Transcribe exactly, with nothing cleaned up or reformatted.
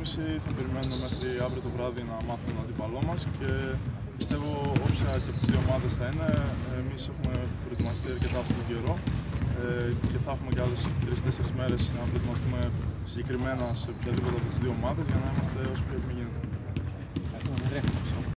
προπόνηση, θα περιμένουμε μέχρι αύριο το βράδυ να μάθουμε τον αντίπαλό μας και πιστεύω όποια και από τις δύο ομάδες θα είναι, εμείς έχουμε προετοιμαστεί αρκετά αυτόν τον καιρό και θα έχουμε και άλλες τρεις τέσσερις μέρες να προετοιμαστούμε συγκεκριμένα σε οποιαδήποτε από τις δύο ομάδες για να είμαστε όσο πιο έτοιμοι γίνεται.